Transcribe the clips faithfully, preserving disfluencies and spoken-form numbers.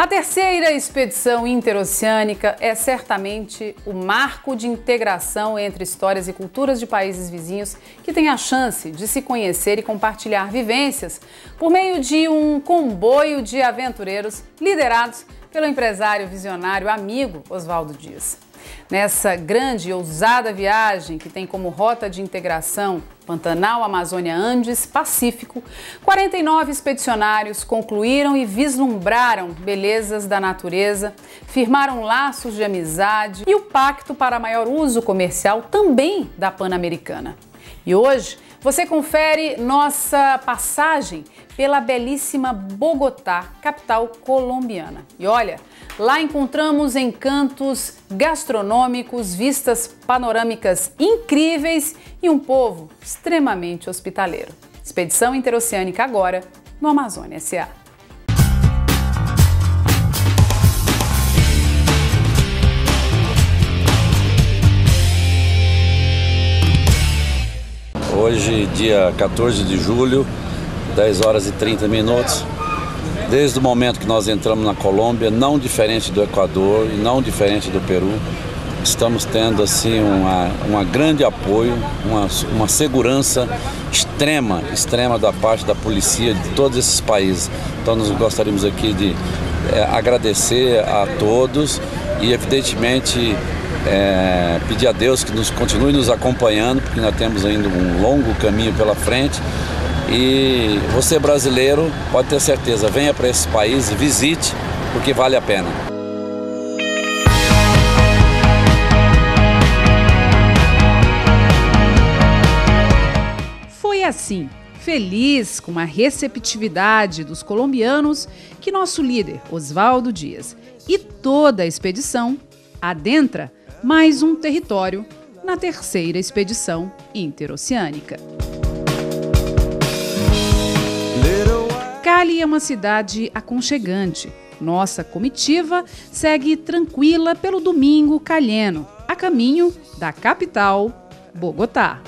A terceira expedição interoceânica é certamente o marco de integração entre histórias e culturas de países vizinhos que têm a chance de se conhecer e compartilhar vivências por meio de um comboio de aventureiros liderados pelo empresário visionário amigo Oswaldo Dias. Nessa grande e ousada viagem, que tem como rota de integração Pantanal, Amazônia, Andes, Pacífico, quarenta e nove expedicionários concluíram e vislumbraram belezas da natureza, firmaram laços de amizade e o pacto para maior uso comercial também da Pan-Americana. E hoje você confere nossa passagem pela belíssima Bogotá, capital colombiana. E olha, lá encontramos encantos gastronômicos, vistas panorâmicas incríveis e um povo extremamente hospitaleiro. Expedição Interoceânica agora no Amazônia S A Hoje, dia quatorze de julho, dez horas e trinta minutos. Desde o momento que nós entramos na Colômbia, não diferente do Equador e não diferente do Peru, estamos tendo assim uma, uma grande apoio, uma, uma segurança extrema, extrema da parte da polícia de todos esses países. Então nós gostaríamos aqui de é, agradecer a todos e evidentemente É, pedir a Deus que nos continue nos acompanhando, porque nós temos ainda um longo caminho pela frente. E você brasileiro pode ter certeza, venha para esse país e visite, porque vale a pena. Foi assim, feliz com a receptividade dos colombianos, que nosso líder, Oswaldo Dias, e toda a expedição adentra mais um território na terceira expedição interoceânica. Cali é uma cidade aconchegante. Nossa comitiva segue tranquila pelo Domingo Calheno, a caminho da capital, Bogotá.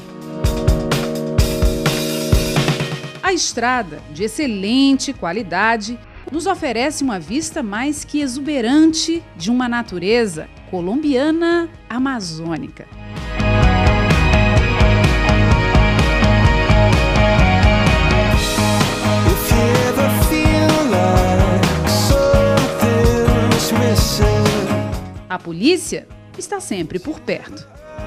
A estrada, de excelente qualidade, nos oferece uma vista mais que exuberante de uma natureza colombiana amazônica. A polícia está sempre por perto.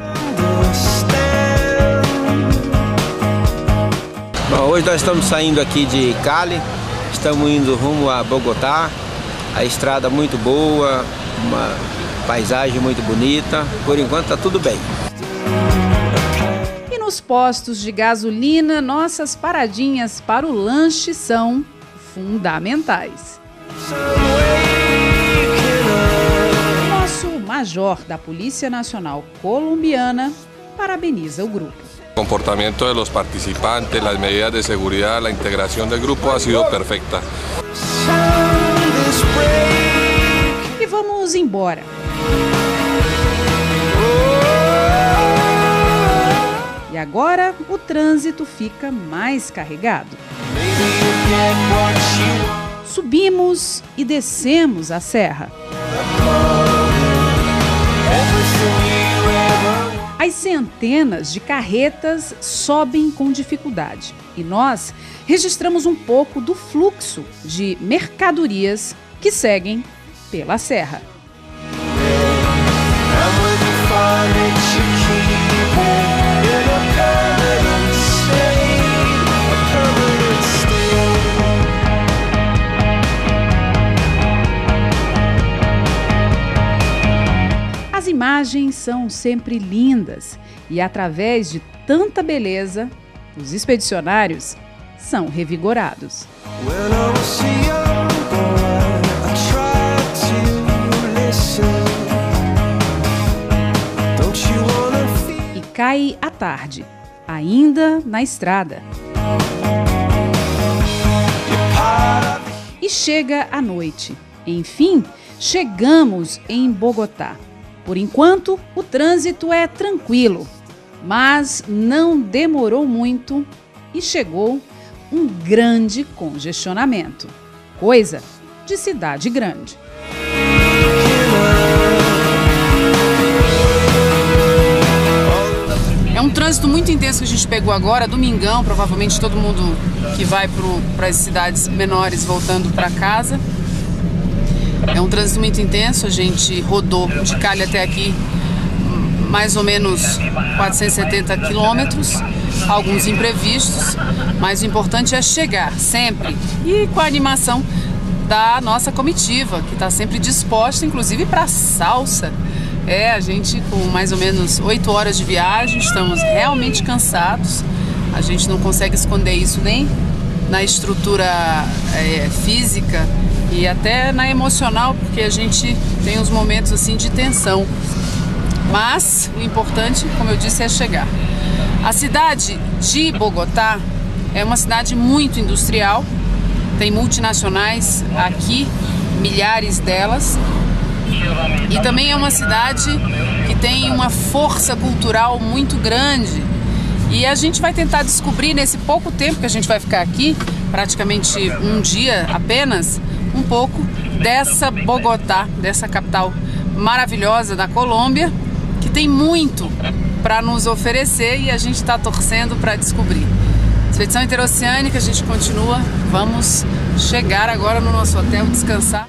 Bom, hoje nós estamos saindo aqui de Cali, estamos indo rumo a Bogotá, a estrada muito boa, uma paisagem muito bonita, por enquanto está tudo bem. E nos postos de gasolina, nossas paradinhas para o lanche são fundamentais. Nosso major da Polícia Nacional Colombiana parabeniza o grupo. El comportamiento de los participantes, las medidas de seguridad, la integración del grupo ha sido perfecta. E vamos embora. E agora o trânsito fica mais carregado. Subimos e descemos a serra. As centenas de carretas sobem com dificuldade e nós registramos um pouco do fluxo de mercadorias que seguem pela serra. As imagens são sempre lindas e, através de tanta beleza, os expedicionários são revigorados. E cai a tarde, ainda na estrada. E chega a noite. Enfim, chegamos em Bogotá. Por enquanto, o trânsito é tranquilo, mas não demorou muito e chegou um grande congestionamento, coisa de cidade grande. É um trânsito muito intenso que a gente pegou agora, domingão, provavelmente todo mundo que vai para as cidades menores voltando para casa. É um trânsito muito intenso, a gente rodou de Cali até aqui mais ou menos quatrocentos e setenta quilômetros, alguns imprevistos, mas o importante é chegar sempre e com a animação da nossa comitiva, que está sempre disposta, inclusive para salsa. É, a gente com mais ou menos oito horas de viagem, estamos realmente cansados, a gente não consegue esconder isso nem na estrutura é, física e até na emocional, porque a gente tem uns momentos assim de tensão. Mas o importante, como eu disse, é chegar. A cidade de Bogotá é uma cidade muito industrial, tem multinacionais aqui, milhares delas, e também é uma cidade que tem uma força cultural muito grande. E a gente vai tentar descobrir nesse pouco tempo que a gente vai ficar aqui, praticamente um dia apenas, um pouco dessa Bogotá, dessa capital maravilhosa da Colômbia, que tem muito para nos oferecer e a gente está torcendo para descobrir. Expedição Interoceânica, a gente continua, vamos chegar agora no nosso hotel, descansar.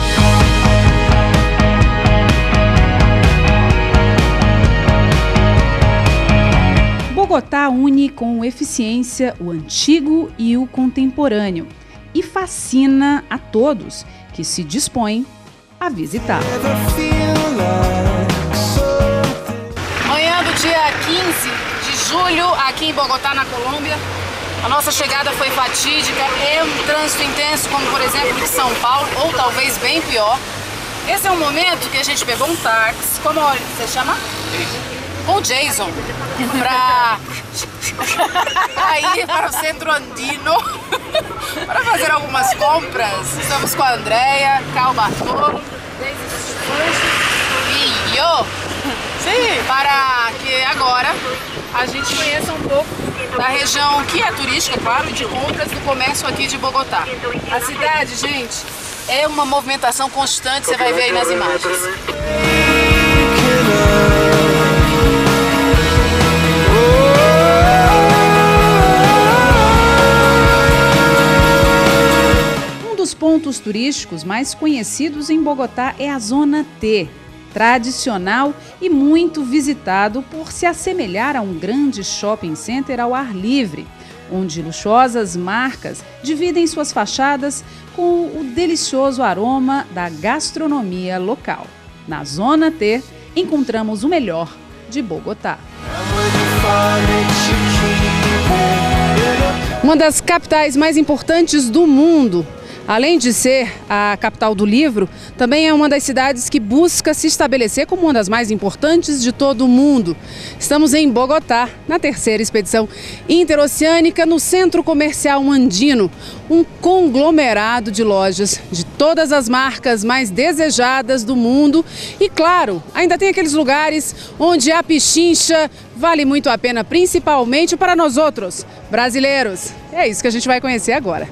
Bogotá une com eficiência o antigo e o contemporâneo e fascina a todos que se dispõem a visitar. Manhã do dia quinze de julho, aqui em Bogotá, na Colômbia. A nossa chegada foi fatídica, é um trânsito intenso, como por exemplo de São Paulo, ou talvez bem pior. Esse é um momento que a gente pegou um táxi, como você chama? Com o Jason, para ir para o centro andino para fazer algumas compras. Estamos com a Andrea, Cal Bartolo, e eu, sim, para que agora a gente conheça um pouco da região que é turística, claro, e de compras do comércio aqui de Bogotá. A cidade, gente, é uma movimentação constante, você vai ver aí nas imagens. Um dos pontos turísticos mais conhecidos em Bogotá é a Zona T, tradicional e muito visitado por se assemelhar a um grande shopping center ao ar livre, onde luxuosas marcas dividem suas fachadas com o delicioso aroma da gastronomia local. Na Zona T, encontramos o melhor de Bogotá. Uma das capitais mais importantes do mundo. Além de ser a capital do livro, também é uma das cidades que busca se estabelecer como uma das mais importantes de todo o mundo. Estamos em Bogotá, na terceira expedição interoceânica, no Centro Comercial Andino, um conglomerado de lojas de todas as marcas mais desejadas do mundo. E claro, ainda tem aqueles lugares onde a pichincha vale muito a pena, principalmente para nós outros, brasileiros. É isso que a gente vai conhecer agora.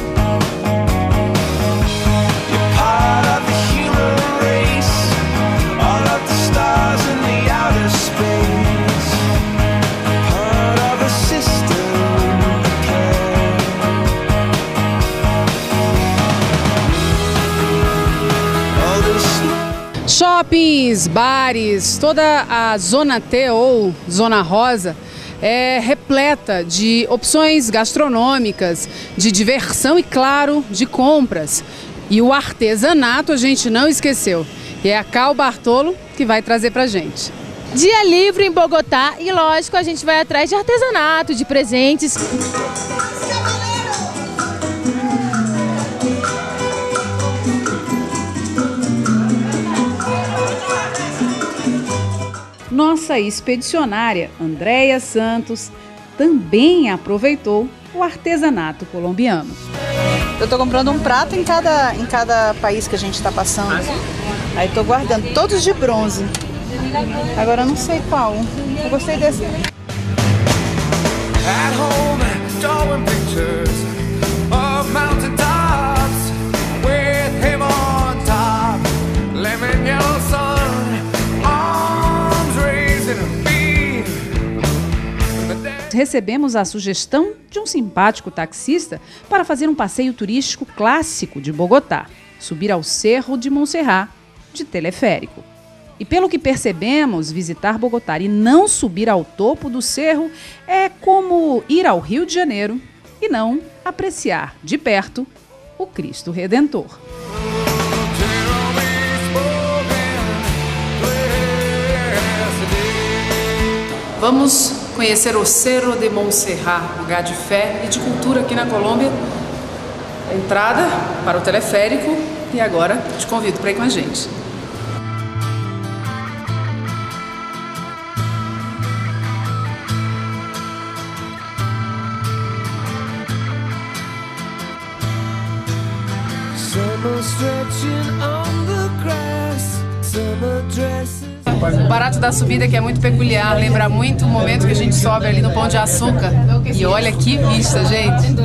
Shoppings, bares, toda a Zona T ou Zona Rosa é repleta de opções gastronômicas, de diversão e, claro, de compras. E o artesanato a gente não esqueceu. E é a Cal Bartolo que vai trazer pra gente. Dia livre em Bogotá e, lógico, a gente vai atrás de artesanato, de presentes. Nossa expedicionária, Andrea Santos, também aproveitou o artesanato colombiano. Eu tô comprando um prato em cada, em cada país que a gente está passando. Aí tô guardando, todos de bronze. Agora eu não sei qual. Eu gostei desse. At home, drawing pictures of mountain tops with recebemos a sugestão de um simpático taxista para fazer um passeio turístico clássico de Bogotá, subir ao Cerro de Monserrat de teleférico. E pelo que percebemos, visitar Bogotá e não subir ao topo do cerro é como ir ao Rio de Janeiro e não apreciar de perto o Cristo Redentor. Vamos conhecer o Cerro de Monserrat, lugar de fé e de cultura aqui na Colômbia. A entrada para o teleférico e agora te convido para ir com a gente. O barato da subida, que é muito peculiar, lembra muito o momento que a gente sobe ali no Pão de Açúcar. E olha que vista, gente!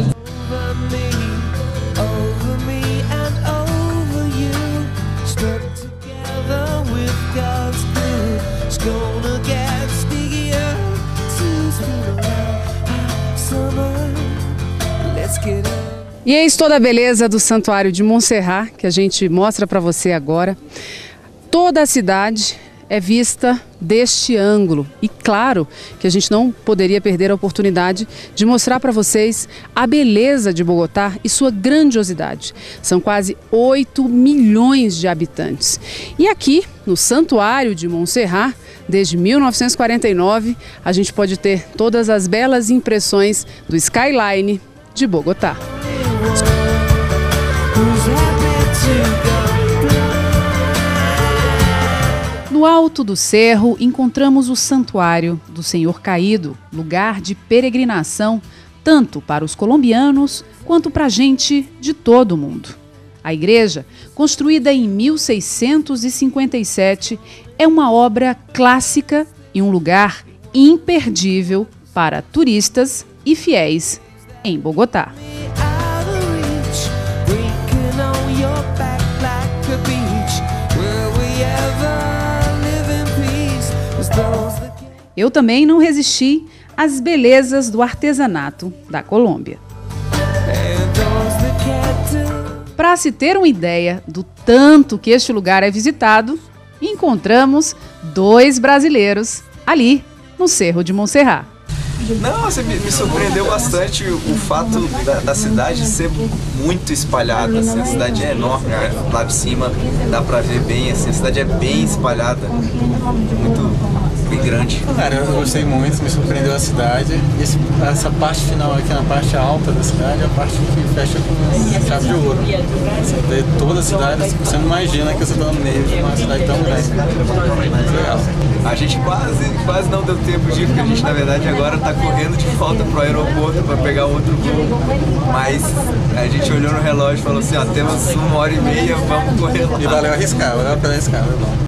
E eis toda a beleza do Santuário de Monserrat, que a gente mostra para você agora. Toda a cidade é vista deste ângulo. E claro que a gente não poderia perder a oportunidade de mostrar para vocês a beleza de Bogotá e sua grandiosidade. São quase oito milhões de habitantes. E aqui, no Santuário de Monserrat, desde mil novecentos e quarenta e nove, a gente pode ter todas as belas impressões do skyline de Bogotá. No alto do cerro encontramos o Santuário do Senhor Caído, lugar de peregrinação tanto para os colombianos quanto para a gente de todo o mundo. A igreja, construída em mil seiscentos e cinquenta e sete, é uma obra clássica e um lugar imperdível para turistas e fiéis em Bogotá. Eu também não resisti às belezas do artesanato da Colômbia. Para se ter uma ideia do tanto que este lugar é visitado, encontramos dois brasileiros ali no Cerro de Monserrat. Não, você me, me surpreendeu bastante o fato da, da cidade ser muito espalhada. Assim, a cidade é enorme, né? Lá de cima dá pra ver bem, assim, a cidade é bem espalhada, muito bem grande. Cara, eu gostei muito, me surpreendeu a cidade. Esse, essa parte final aqui na parte alta da cidade é a parte que fecha com chave de ouro. Você vê toda a cidade, você não imagina que você está no meio de uma cidade tão grande. Muito legal. A gente quase, quase não deu tempo de ir, porque a gente na verdade agora está correndo de volta pro aeroporto para pegar outro voo. Mas a gente olhou no relógio e falou assim, ó, temos uma hora e meia, vamos correr lá. E valeu arriscar, valeu a pena arriscar, é bom.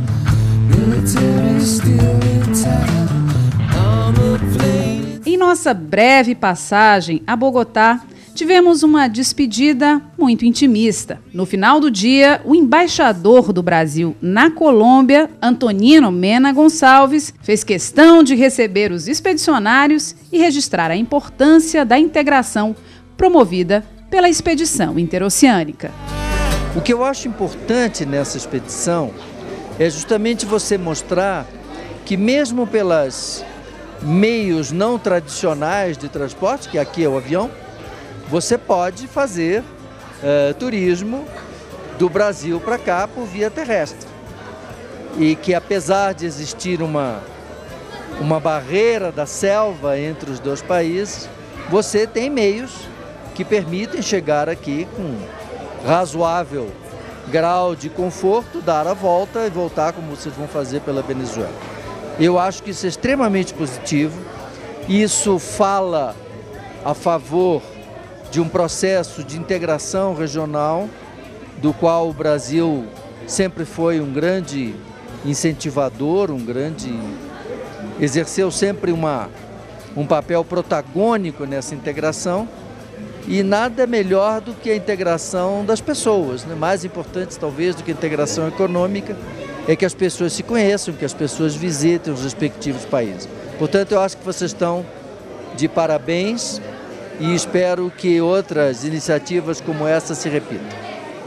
Em nossa breve passagem a Bogotá, tivemos uma despedida muito intimista. No final do dia, o embaixador do Brasil na Colômbia, Antonino Mena Gonçalves, fez questão de receber os expedicionários e registrar a importância da integração promovida pela expedição interoceânica. O que eu acho importante nessa expedição é justamente você mostrar que mesmo pelos meios não tradicionais de transporte, que aqui é o avião, você pode fazer uh, turismo do Brasil para cá por via terrestre. E que apesar de existir uma, uma barreira da selva entre os dois países, você tem meios que permitem chegar aqui com razoável grau de conforto, dar a volta e voltar como vocês vão fazer pela Venezuela. Eu acho que isso é extremamente positivo. Isso fala a favor de um processo de integração regional, do qual o Brasil sempre foi um grande incentivador, um grande... exerceu sempre uma, um papel protagônico nessa integração, e nada melhor do que a integração das pessoas, né? Mais importante talvez do que a integração econômica é que as pessoas se conheçam, que as pessoas visitem os respectivos países. Portanto, eu acho que vocês estão de parabéns e espero que outras iniciativas como essa se repitam.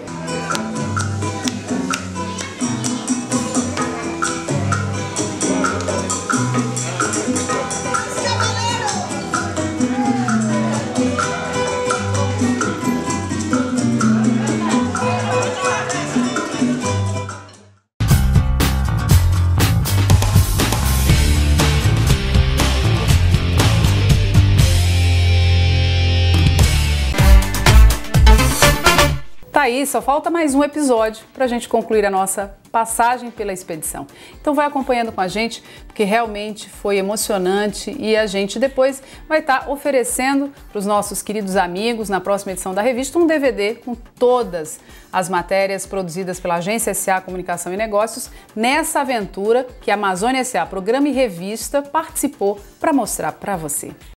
Tá aí, só falta mais um episódio para a gente concluir a nossa passagem pela expedição. Então vai acompanhando com a gente, porque realmente foi emocionante e a gente depois vai estar tá oferecendo para os nossos queridos amigos, na próxima edição da revista, um D V D com todas as matérias produzidas pela Agência S A Comunicação e Negócios nessa aventura que a Amazônia S A Programa e Revista participou para mostrar para você.